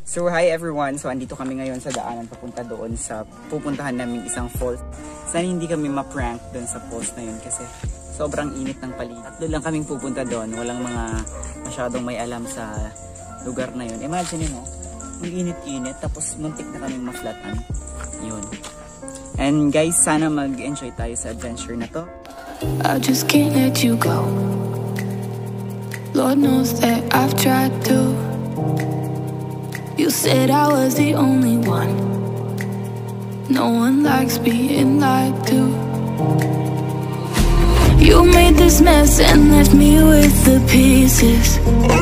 So hi everyone, so andito kami ngayon sa daanan papunta doon sa pupuntahan namin isang falls. Sana hindi kami ma-prank doon sa falls na yun kasi sobrang init ng paligid. Tatlo lang kaming pupunta doon, walang mga masyadong may alam sa lugar na yun. Imagine mo, ang init-init tapos muntik na kaming ma-flatan. Yun. And guys, sana mag-enjoy tayo sa adventure na to. I just can't let you go. Lord knows that I've tried to. You said I was the only one. No one likes being lied to. You made this mess and left me with the pieces.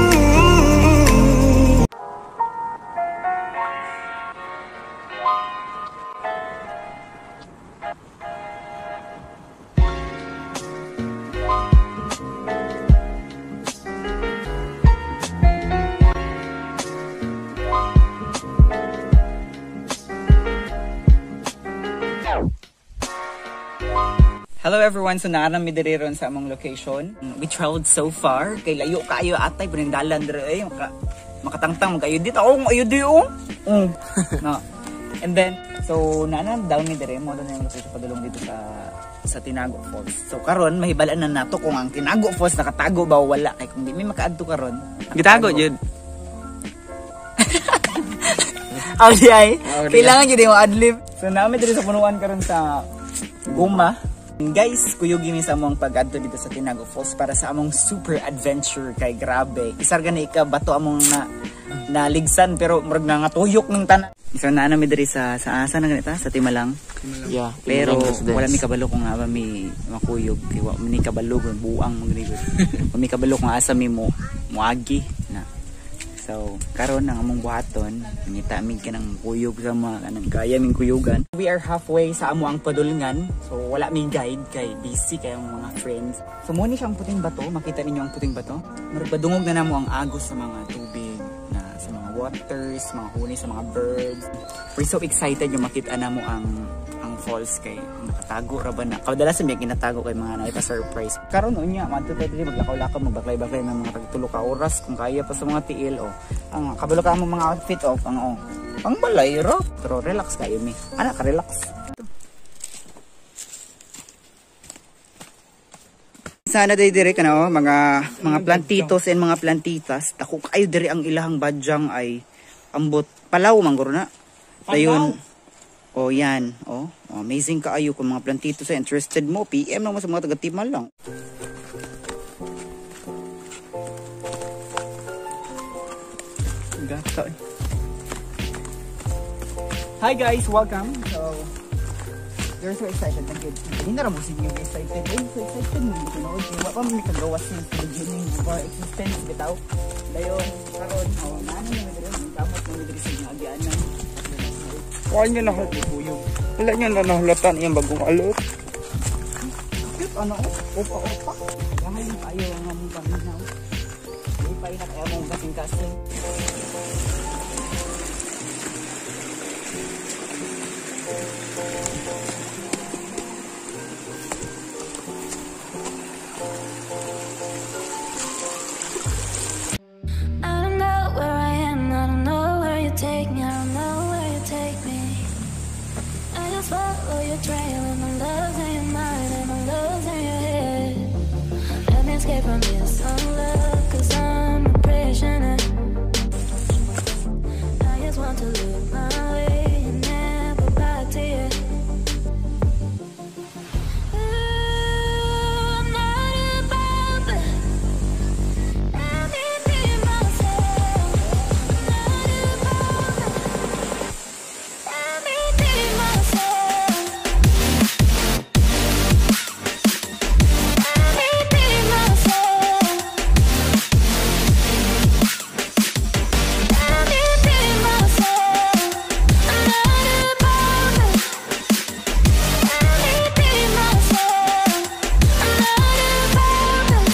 Hello everyone, so naarami diri ron sa among location. We traveled so far, kay layo kaayo atay pinangdalan diri makatangtang kayo dito. Ayo di no. And then so naanam down ni diri mo na yung location padulong dito sa Tinago Falls. So karon mahibalaan na nato kung ang Tinago Falls nakatago ba o wala kay kung di may makaadto karon. Gitago jud. Ay, kailangan jud mo adlib. So naami diri sa punuan karon sa Guma. Guys, kuyugi mi sa among pag-adto dito sa Tinago Falls para sa among super adventure kay grabe. Isarga na ika bato among naligsan pero murag na nga tuyok ning tanan. So naana mi diri sa asa na ganita sa Timalang. Yeah, pero wala mi kabalo kung nga ba mi makuyog, wa mi kabalo buang mo gani. Mi kabalo kung asa mi mo muagi na. So, karon ang among buhaton, ngita mig kanang kuyog sa mga kanang kaya ming kuyugan. We are halfway sa amo ang padulngan. So, wala ming guide kay busy kay ang mga friends. So, muna siyang puting bato, makita ninyo ang puting bato. Madungog na namo ang agos sa mga tubig, na sa mga waters, mga huni sa mga birds. We're so excited yung makita namo ang falls kay nakatago ra ba na. Kadalasan may kinatago kay mga naipa-surprise. Karon unya madto tayo diri maglakaw-lakaw magbaklay-baklay ng mga tagtulo ka oras kung kaya pa sa mga tiil ang kabalo ka mo mga outfit pang balay ra. Pero relax kayo mi. Ana ka relax. Sana dire kana mga plantitos and mga plantitas. Tako kayo diri ang ilahang badyang ay ambot Palaw mangguro na. Dayon. Oh yan, amazing kaayo kung mga plantito sa interested mo, PM naman sa mga taga-Timal lang. Gata. Hi guys, welcome. So, you're so excited. Thank you. Hindi na ramusin yung excited. I'm so excited mo. Wala pa may kagawas ng beginning of our existence. Bitaw. Dayon, karon, naano naman rin. Kamot naman rin sa mga agianan. Wala nyo na wala nyo na nahalatan yung bagong alot. Ano? Opa. Ngayon tayo ang among paminaw. Hindi pa na kaya mong kasing-kasing. I don't know where I am, I don't know where you take me, I don't know where you take me. I just follow your trail and my love's in your mind and my love's in your head. Let me escape from this love, cause I'm a prisoner. I just want to look my way and never back to you. I'm not about that. Let me be myself. I'm not about that. Let me be myself. Let me be myself. Let me be myself. I'm not about that. Let me be myself. I'm not about that.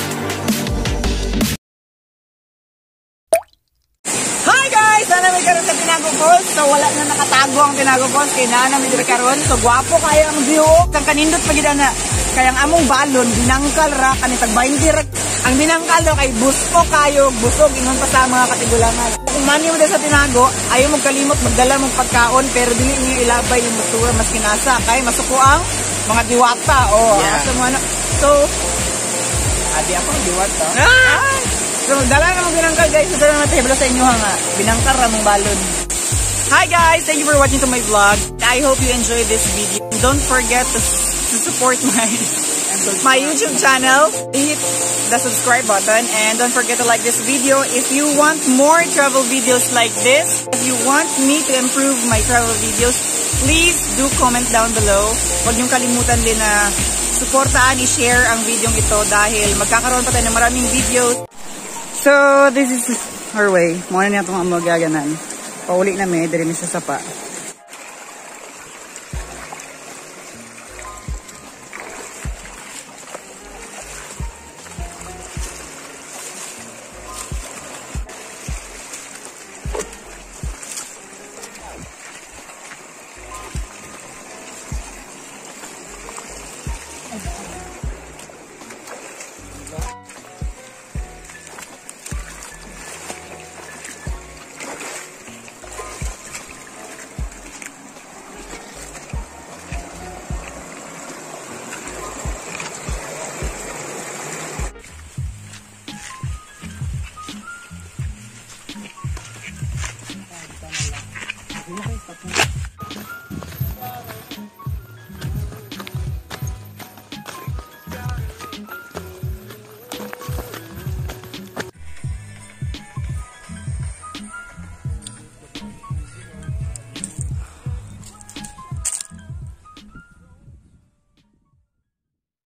Hi guys! Sana may karoon sa Tinago Falls. So wala na nakatago ang Tinago Falls. Kaya na may diri karoon. So gwapo kaya ang view. Kang kanindot pagida na. Kaya ang among balon, binangkal ra. Kanitag 20 ra. Ang binangkal do kay busog kayo. Busog ingon pa sa mga katigulangan. Kung mani mo dyan sa tinago, ayaw mong kalimot, magdala mong pagkaon, pero dili niyo ilabay yung motora mas kinasa. Kaya masuko ang mga diwata. Asa mo ano. So, adi ako ang diwata. So, magdala na mong binangkar guys. Magdala na table sa inyo nga. Binangkar na mong balon. Hi guys! Thank you for watching to my vlog. I hope you enjoyed this video. Don't forget to support my YouTube channel. Hit the subscribe button and don't forget to like this video. If you want more travel videos like this, if you want me to improve my travel videos, please do comment down below. Huwag niyong kalimutan din na suportaan, i-share ang video ito dahil magkakaroon pa tayo ng maraming videos. So, this is our way. Muna niya itong magaganan. Pauli na may, dali sa sapa.